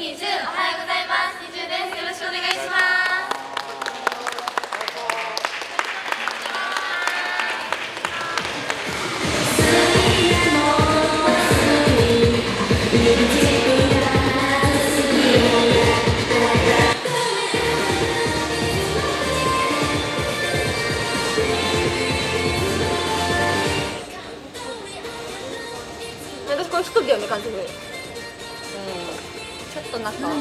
ニージュン、おはようございます。ニジュンです。よろしくお願いします。 私これ一人だよね、監督。 ちょっとなんか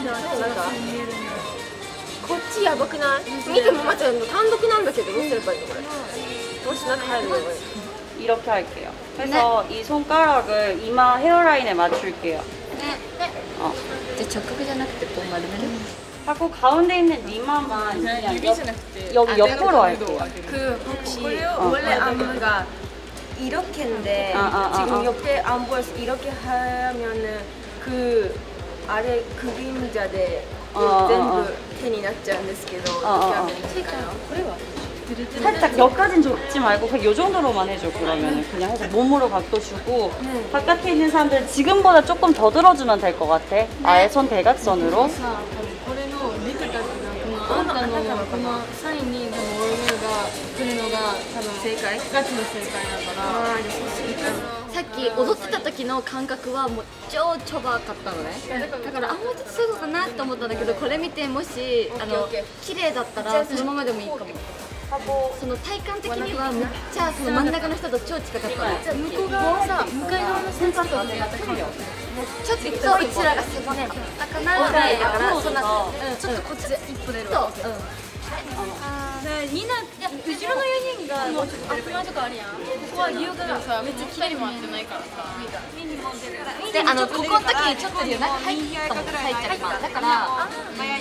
こっちやばくない？見てもまちゃんの単独なんだけどどうすればいいのこれ？もし中入るよ。 이렇게 할게요. 그래서 이 손가락을 이마 헤어라인에 맞출게요. 이제 적극이じゃなくてこう丸める? 하고 가운데 있는 이마만 그냥 여기 옆으로 할게요. 그 혹시 원래 안무가 이렇게인데 지금 옆에 안 보여서 이렇게 하면은 그 아래 그림자대 전부 手になっちゃうんですけど 어떻게 하면 될까요? 살짝 여기까진 좁지 말고 그냥 이 정도로만 해줘. 그러면은 그냥 해서 몸으로 각도 주고 바깥에 있는 사람들 지금보다 조금 더 들어주면 될 것 같아. 아예 손 대각선으로. あんたのこのサインに多分オルメルが来るのが多分正解ガチの正解だからさっき踊ってた時の感覚はもう超ちょばかったのね。だからもうちょっとそういうのかなって思ったんだけど、これ見てもし綺麗だったらそのままでもいいかも。その体感的にはめっちゃその真ん中の人と超近かった。 向こう側さ向かい側のセンターとねちょっとうちらが狭かったかなぐらいだから、そんなちょっとこっちで一歩出るわ。みんな後ろの4人がもうちょっと出るとかあるやん。ここは優香がさめっちゃ綺麗に回ってないからさ。 でここの時にちょっと中入ったもん入っちゃいます。だから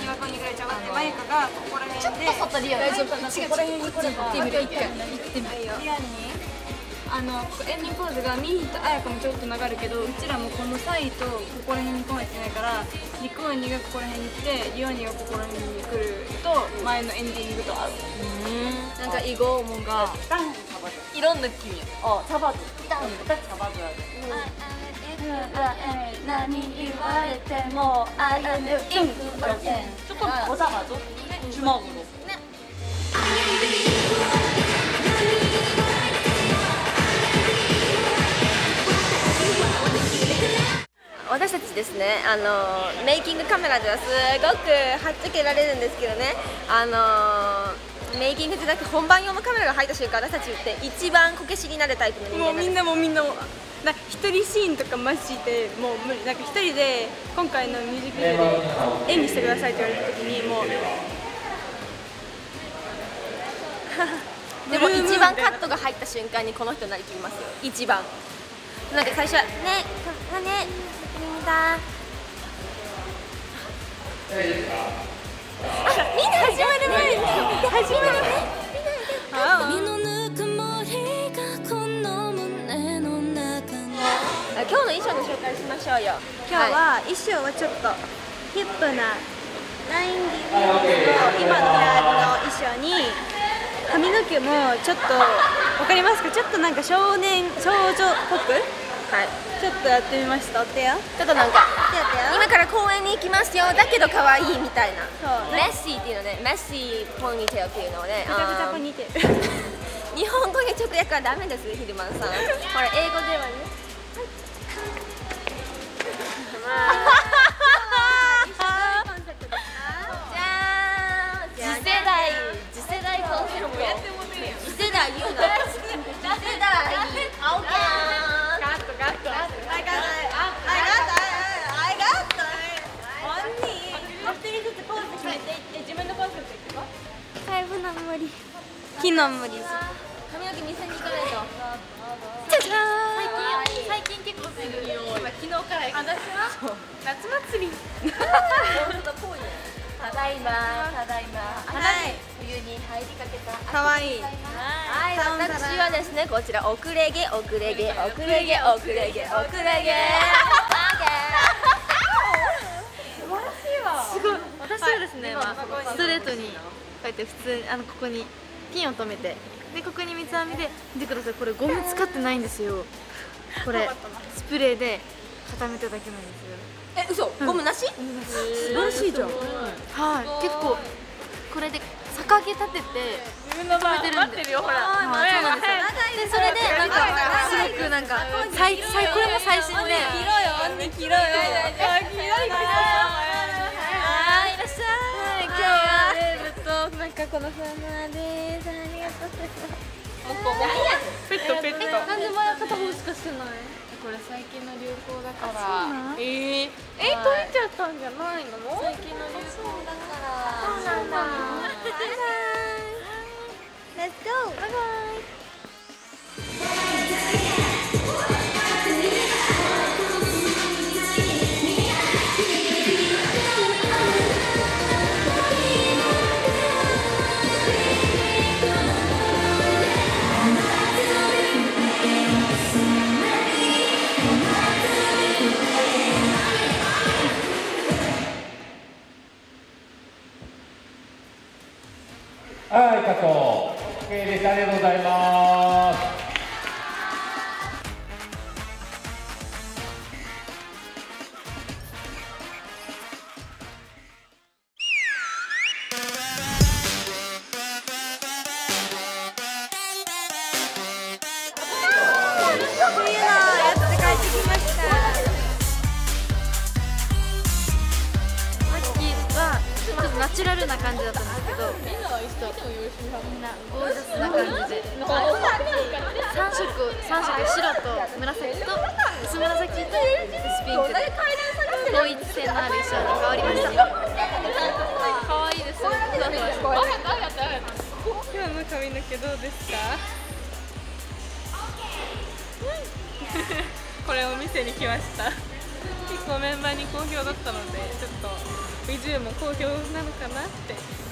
ちょっと外リアル大丈夫かな。ここら辺にこれ行ってみる一回行ってみるよ。 エンディングポーズがミヒとアヤカもちょっと流るけど、うちらもこのサイとここら辺に来ないといけないから、リクオニがここら辺に来てリオニがここら辺に来ると前のエンディングと合う。 なんか이거 뭔가 이런 느낌이야. 잡아줘. 딱 잡아줘야 돼. 조금 더 잡아줘. 주먹으로. 私たちですね、メイキングカメラではすごくはっちゃけられるんですけどね、メイキングじゃなくて本番用のカメラが入った瞬間、私たちって一番こけしになるタイプの人間なんです。 もうみんな一人シーンとかマジでもう無理。なんか一人で今回のミュージックビデオで演技してくださいって言われた時にもうでも一番カットが入った瞬間にこの人になりきりますよ。一番なんか最初はねだみんな始まるね。始まるね。今日の衣装の紹介しましょうよ。 今日は衣装はちょっとヒップなラインディーの今のライブの衣装に髪の毛もちょっとわかりますか？ちょっとなんか少女っぽくちょっとやってみました。お手よ。 ちょっとなんか今から公園に行きますよだけど可愛いみたいな。メッシーっていうのね、メッシーポニーテールっていうのをね、日本語に直訳はダメですヒルマンさん。ほら英語ではね。次世代コンセプト。次世代言うの。次世代。青キャン。ガット。I got it。一人ずつポーズ決めていって自分のポーズしていくの。 5の無理。木の無理。 髪の毛見せに行かないと。 じゃじゃーん。 最近結構するよ。今昨日から。私は夏祭り。 ただいま。冬に入りかけた。 かわいい。 はい、私はですね、こちら遅れ毛。すごい。私はですね、ストレートにこうやって普通にここにピンを留めて、でここに三つ編みで見てください。これゴム使ってないんですよ。これスプレーで固めただけなんですよ。 嘘、ゴムなし？ 素晴らしいじゃん。 はい、結構これで逆上げ立てて止めてるんで。 よほら。 そうなんですよ。でそれでなんかすごくなんかこれも最新で。 切ろよ。いらっしゃい。今日はなんかこのフラマです。ありがとうございます。ペット。 なんで前片方しかしてない？ これ最近の流行だから。解いちゃったんじゃないの？最近の流行だから。そうなんだ。 Let's go! バイバイ。 はい、カット。OK です。ありがとうございます。 冬のやつで帰ってきました。 さっきはちょっとナチュラルな感じだったんですけど、みんなゴージャスな感じで3色白と紫と薄紫と薄ピンクで統一性のある衣装に変わりました。可愛いです。 今日の髪の毛どうですか？これお店に来ました。結構メンバーに好評だったので、ちょっとビジュも好評なのかなって。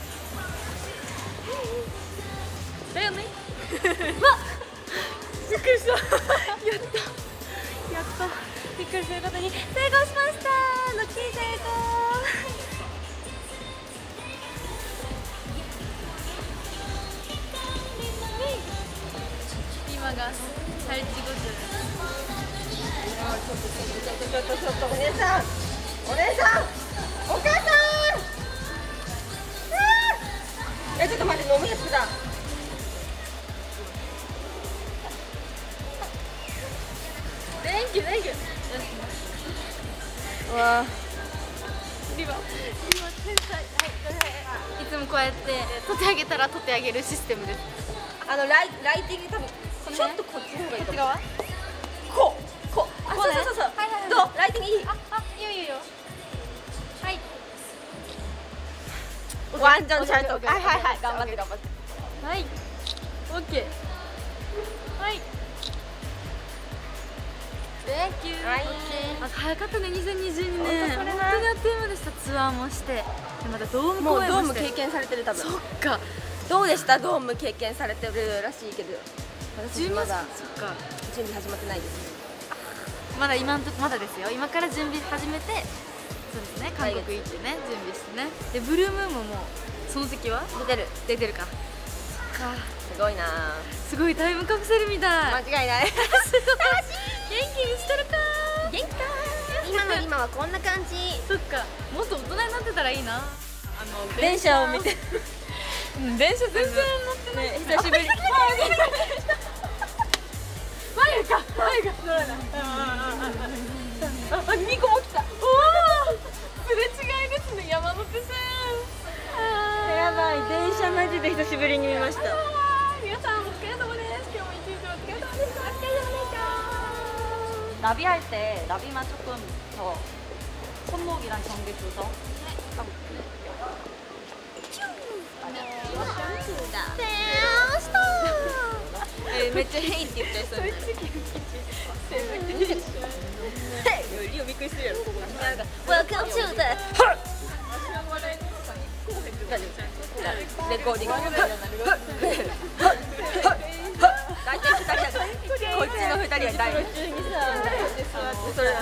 だよね。わっ、びっくりした。やったびっくりすることに成功しました。のき成功。 今が3時50分。 ちょっとお姉さん、お母さん。ちょっと待って、飲むやつだ。Thank you。わあ。リバ天才。 いつもこうやって取ってあげたら取ってあげるシステムです。 ライティング多分ちょっとこっちの方がいいかも。こっち側？こう。そう。 はい。 どう？ライティングいい？ いいよ。はい。 ワンちゃんちゃんと。はい。頑張って。 はい。オッケー。はい。Thank you。 はい。 早かったね、2022年。本当にあっという間でした。ツアーもして、でまたドームもう公演もして。 ドーム経験されてる多分。 そっか。 どうでした？ドーム経験されてるらしいけど、私まだそっか。 準備始まってないです。 まだまだですよ。今から準備始めて、そうですね。韓国行ってね、準備してね。でブルームーンももうその時は出てるか。 すごいな。 すごいタイムカプセルみたい。 間違いない。 元気にしてるか。 元気か。今はこんな感じ。 そっか。もっと大人になってたらいいな。 電車を見て。 電車全然乗ってない。 久しぶり。 前が乗らない。 2個も来た。 すれ違いですね、山手線。 やばい、電車マジで久しぶりに見ました。 皆さんお疲れ様です。今日も一日お疲れ様でした。お疲れ様でした。 나비할 때 나비만 조금 더 손목이랑 경계 줘서 めっちゃヘイって言ってそう。リオびっくりするやろ。Welcome to the レコーディング。大体2人だからこっちの2人は大丈夫。それは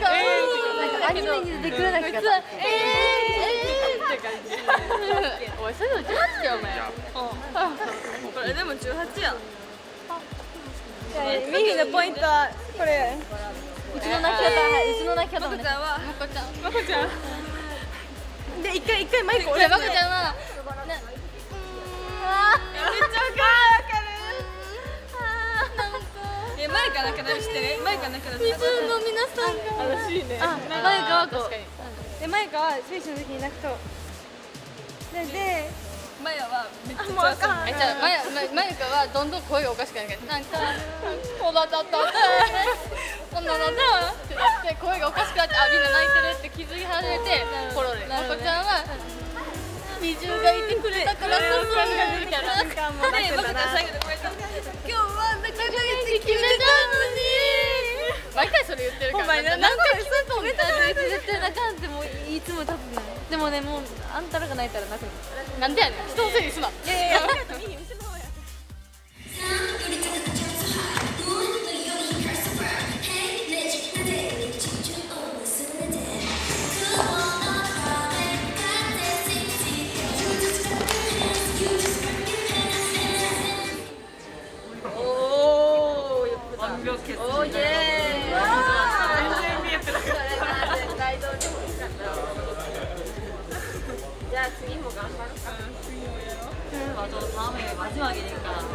かアニメに出てくるだけが普通って感じ。おいそれでも18だよお前。 これでも18や。 ミヒのポイントはこれ。 うちの泣き方、うちの泣き方もね。 まこちゃんで一回マイクこれまこちゃんは。 めっちゃわかる。マイクがなくなる知ってる？マイクがなくなる。 普通の皆さんが。 楽しいね。 マイクはこう。 でマイクは選手の時に泣くと。でマヤはめっちゃもうあかん。 じゃあマユカはどんどん声がおかしくなるけどなんかこうだったってこんなのだってなって声がおかしくなってあみんな泣いてるって気づき始めてポロレまこちゃんは二重がいてくれたからこそみたいな。でまこちゃん最後でこうやって今日はめちゃくちゃ決めたのに毎回それ言ってるから何回決めたんみたいな絶対泣かんってもういつも多分でもねもうあんたらが泣いたら泣くのなんでやねん人のせいにすな。 完璧決。 おいでー。じゃあ次も頑張ろうか。 저 다음에 마지막이니까.